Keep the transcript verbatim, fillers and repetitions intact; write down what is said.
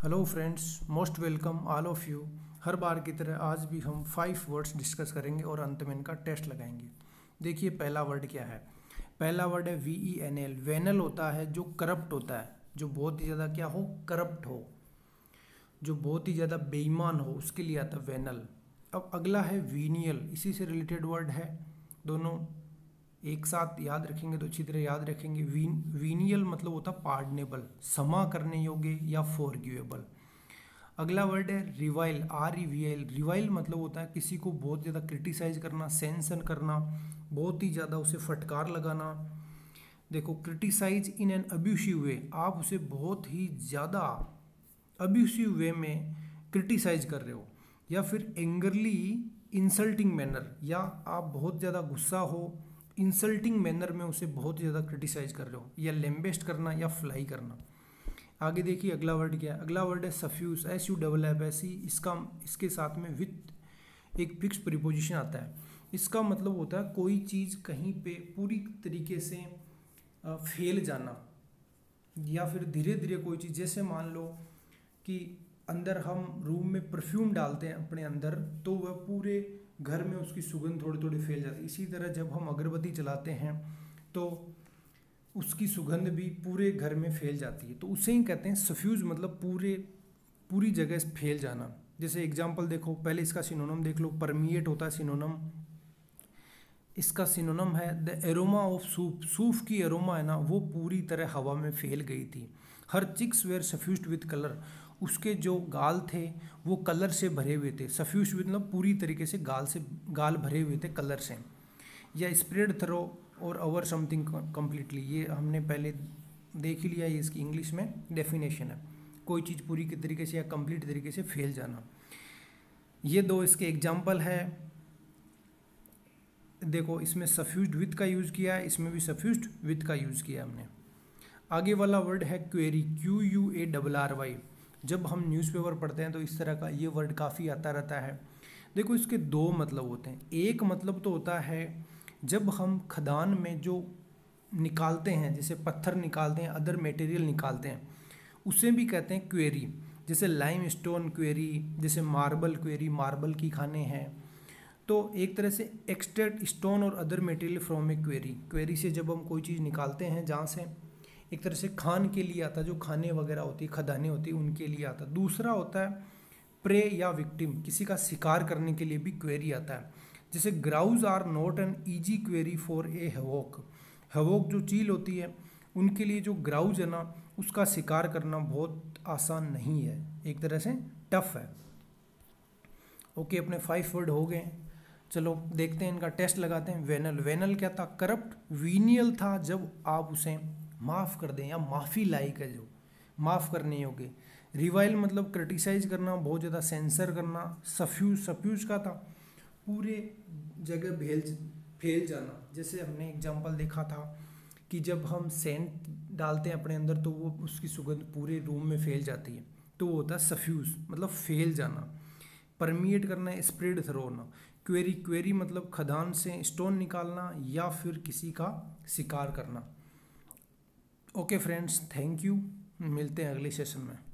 Hello friends, most welcome all of you. हर बार की तरह आज भी हम फाइव वर्ड्स डिस्कस करेंगे और अंत में इनका टेस्ट लगाएंगे। देखिए पहला वर्ड क्या है। पहला वर्ड है V E N L. Venal होता है जो करप्ट होता है, जो बहुत ही ज़्यादा क्या हो, करप्ट हो, जो बहुत ही ज़्यादा बेईमान हो, उसके लिए आता है वेनल। अब अगला है वीनियल, इसी से रिलेटेड वर्ड है। दोनों एक साथ याद रखेंगे तो अच्छी तरह याद रखेंगे। वीन वीनियल मतलब होता पार्डनेबल, क्षमा करने योग्य या फॉरगिवेबल। अगला वर्ड है revile, R E V L. Revile मतलब होता है किसी को बहुत ज़्यादा क्रिटिसाइज करना, सेंसन करना, बहुत ही ज़्यादा उसे फटकार लगाना। देखो, criticise in an abusive way, आप उसे बहुत ही ज़्यादा अब्यूसिव वे में क्रिटिसाइज कर रहे हो, या फिर एंगरली इंसल्टिंग मैनर, या आप बहुत ज़्यादा गुस्सा हो, इंसल्टिंग मैनर में उसे बहुत ज़्यादा क्रिटिसाइज कर रहे हो, या लेम्बेस्ट करना या फ्लाई करना। आगे देखिए अगला वर्ड क्या है। अगला वर्ड है suffuse, S U double F S E. इसका इसके साथ में विथ एक फिक्स प्रीपोजिशन आता है। इसका मतलब होता है कोई चीज़ कहीं पे पूरी तरीके से फैल जाना, या फिर धीरे धीरे कोई चीज़, जैसे मान लो कि अंदर हम रूम में परफ्यूम डालते हैं अपने अंदर, तो वह पूरे घर में उसकी सुगंध थोड़ी थोड़ी फैल जाती है। इसी तरह जब हम अगरबत्ती जलाते हैं तो उसकी सुगंध भी पूरे घर में फैल जाती है, तो उसे ही कहते हैं सफ्यूज, मतलब पूरे पूरी जगह फैल जाना। जैसे एग्जांपल देखो, पहले इसका सिनोनिम देख लो। परमिएट होता है सिनोनिम, इसका सिनोनिम है द एरोमा ऑफ सूप। सूफ की एरोमा है ना, वो पूरी तरह हवा में फैल गई थी। Her cheeks were suffused with colour, उसके जो गाल थे वो कलर से भरे हुए थे। सफ्यूज मतलब पूरी तरीके से गाल से गाल भरे हुए थे कलर से। या spread through or over something completely, ये हमने पहले देख ही लिया, ये इसकी इंग्लिश में डेफिनेशन है। कोई चीज़ पूरी के तरीके से या कंप्लीट तरीके से फैल जाना। ये दो इसके एग्जाम्पल है। देखो, इसमें सफ्यूज्ड विथ का यूज़ किया है, इसमें भी सफ्यूज्ड विथ का यूज़ किया है हमने। आगे वाला वर्ड है quarry, Q U A double R Y. जब हम न्यूज़पेपर पढ़ते हैं तो इस तरह का ये वर्ड काफ़ी आता रहता है। देखो, इसके दो मतलब होते हैं। एक मतलब तो होता है जब हम खदान में जो निकालते हैं, जैसे पत्थर निकालते हैं, अदर मटेरियल निकालते हैं, उसे भी कहते हैं क्वेरी। जैसे लाइम स्टोन क्वेरी, जैसे मार्बल क्वेरी, मार्बल की खाने हैं। तो एक तरह से extract stone or other material from a quarry. Quarry से जब हम कोई चीज़ निकालते हैं जहाँ से, एक तरह से खान के लिए आता है, जो खाने वगैरह होती है, खदानें होती है, उनके लिए आता है। दूसरा होता है प्रे या विक्टिम, किसी का शिकार करने के लिए भी क्वेरी आता है। जैसे grouse are not an easy quarry for a hawk. Hawk जो चील होती है, उनके लिए जो ग्राउज है ना, उसका शिकार करना बहुत आसान नहीं है, एक तरह से टफ है। ओके, अपने फाइव वर्ड हो गए। चलो देखते हैं, इनका टेस्ट लगाते हैं। वेनल, वेनल क्या था, करप्ट। वीनियल था जब आप उसे माफ़ कर दें या माफ़ी लायक है, जो माफ़ करने योग्य। रिवाइल मतलब क्रिटिसाइज करना, बहुत ज़्यादा सेंसर करना। सफ्यूज, सफ्यूज का था पूरे जगह भेल फैल जाना। जैसे हमने एग्जांपल देखा था कि जब हम सेंट डालते हैं अपने अंदर तो वो उसकी सुगंध पूरे रूम में फैल जाती है, तो वो होता है सफ्यूज, मतलब फैल जाना। परमिएट करना, स्प्रेड थ्रोना। क्वेरी, क्वेरी मतलब खदान से स्टोन निकालना या फिर किसी का शिकार करना। Okay friends, thank you. मिलते हैं अगले सेशन में।